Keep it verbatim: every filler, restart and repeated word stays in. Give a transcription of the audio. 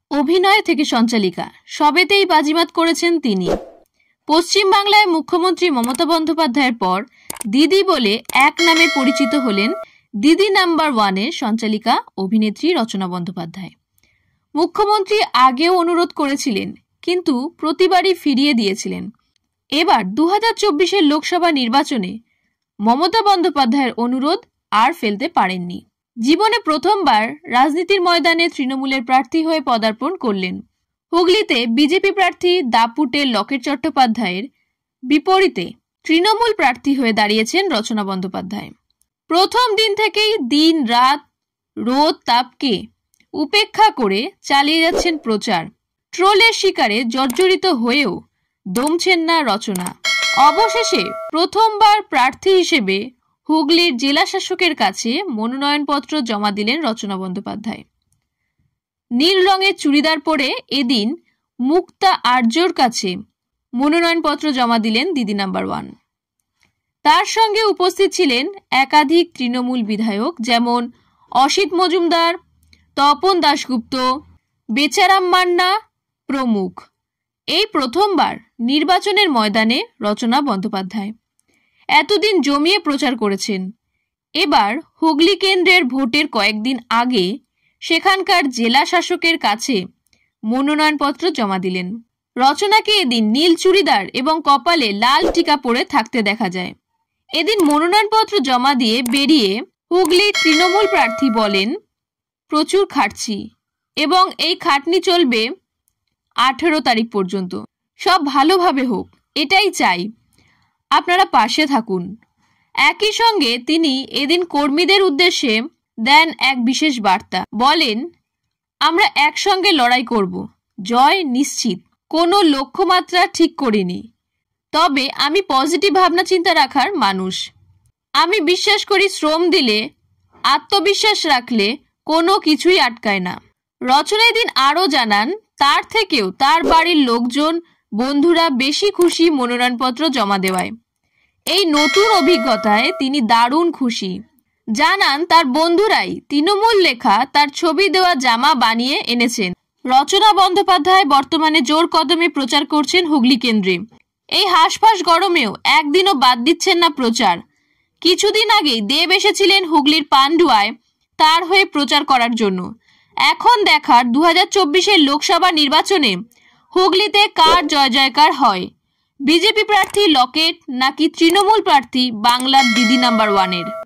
অভিনয় থেকে সঞ্চালিকা সবেতেই বাজিমাত করেছেন তিনি। পশ্চিম বাংলায় মুখ্যমন্ত্রী মমতা বন্দ্যোপাধ্যায়ের পর দিদি বলে এক নামে পরিচিত হলেন দিদি নাম্বার ওয়ানের সঞ্চালিকা অভিনেত্রী রচনা বন্দ্যোপাধ্যায়। মুখ্যমন্ত্রী আগেও অনুরোধ করেছিলেন, কিন্তু প্রতিবারই ফিরিয়ে দিয়েছিলেন। এবার দু হাজার চব্বিশের লোকসভা নির্বাচনে মমতা বন্দ্যোপাধ্যায়ের অনুরোধ আর ফেলতে পারেননি। জীবনে প্রথমবার রাজনীতির ময়দানে তৃণমূলের প্রার্থী হয়ে পদার্পণ করলেন। হুগলিতে বিজেপি প্রার্থী দাপুটে লকেট চট্টোপাধ্যায়ের বিপরীতে তৃণমূল প্রার্থী হয়ে দাঁড়িয়েছেন রচনা বন্দ্যোপাধ্যায়। প্রথম দিন থেকেই দিন রাত রোদ তাপকে উপেক্ষা করে চালিয়ে যাচ্ছেন প্রচার। ট্রোলের শিকারে জর্জরিত হয়েও দমছেন না রচনা। অবশেষে প্রথমবার প্রার্থী হিসেবে হুগলির জেলা শাসকের কাছে মনোনয়নপত্র জমা দিলেন রচনা বন্দ্যোপাধ্যায়। নীল রঙের চুড়িদার পরে এদিন মুক্তা আর্যর কাছে মনোনয়নপত্র জমা দিলেন দিদি নাম্বার ওয়ান। তার সঙ্গে উপস্থিত ছিলেন একাধিক তৃণমূল বিধায়ক, যেমন অসিত মজুমদার, তপন দাশগুপ্ত, বেচারাম মান্না প্রমুখ। এই প্রথমবার নির্বাচনের ময়দানে রচনা বন্দ্যোপাধ্যায় এতদিন জমিয়ে প্রচার করেছেন। এবার হুগলি কেন্দ্রের ভোটের কয়েকদিন আগে সেখানকার জেলা শাসকের কাছে মনোনয়নপত্র জমা দিলেন। রচনাকে এদিন নীল চুড়িদার এবং কপালে লাল টিকা পরে থাকতে দেখা যায়। এদিন মনোনয়নপত্র জমা দিয়ে বেরিয়ে হুগলির তৃণমূল প্রার্থী বলেন, প্রচুর খাটছি এবং এই খাটনি চলবে আঠেরো তারিখ পর্যন্ত। সব ভালোভাবে হোক, এটাই চাই, আপনারা পাশে থাকুন। একই সঙ্গে তিনি এদিন কর্মীদের উদ্দেশ্যে দেন এক বিশেষ বার্তা। বলেন, আমরা একসঙ্গে লড়াই করব, জয় নিশ্চিত। কোনো লক্ষ্যমাত্রা ঠিক করিনি, তবে আমি পজিটিভ ভাবনা চিন্তা রাখার মানুষ। আমি বিশ্বাস করি শ্রম দিলে, আত্মবিশ্বাস রাখলে কোনো কিছুই আটকায় না। রচনায় দিন আরও জানান, তার থেকেও তার বাড়ির লোকজন বন্ধুরা বেশি খুশি মনোনয়নপত্র জমা দেওয়ায়। এই নতুন অভিজ্ঞতায় তিনি দারুণ খুশি। জানান তার বন্ধুরাই তৃণমূল লেখা তার ছবি দেওয়া জামা বানিয়ে এনেছেন। রচনা বন্দ্যোপাধ্যায় বর্তমানে জোর কদমে প্রচার করছেন হুগলি কেন্দ্রে। এই হাঁসফাঁস গরমেও একদিনও বাদ দিচ্ছেন না প্রচার। কিছুদিন আগেই দেব এসেছিলেন হুগলির পান্ডুয়ায় তার হয়ে প্রচার করার জন্য। এখন দেখার দু হাজার চব্বিশের লোকসভা নির্বাচনে হুগলিতে কার জয় জয়কার হয়, বিজেপি প্রার্থী লকেট নাকি তৃণমূল প্রার্থী বাংলার দিদি নাম্বার ওয়ানের।